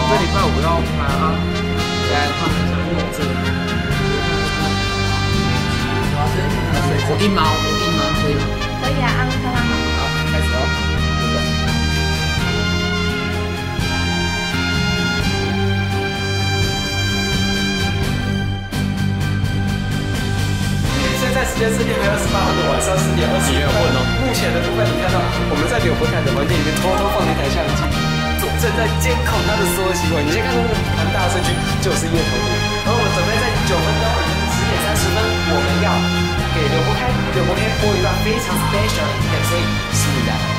这礼拜5要拍啊， 来看一下录制。我印吗？可以吗？ 可以啊，安看看好。 好，开始哦。 现在时间是6月28号的晚上4点20分。目前的部分，你看到我们在柳福凯的房间里面偷偷放了一台相机，正在监控他的所有行为。你先看到那个蛮大的声区，就是叶童女。而我们准备在9分钟10点30分，我们要给柳福凯播一段非常 special 的影片，所以拭目以待。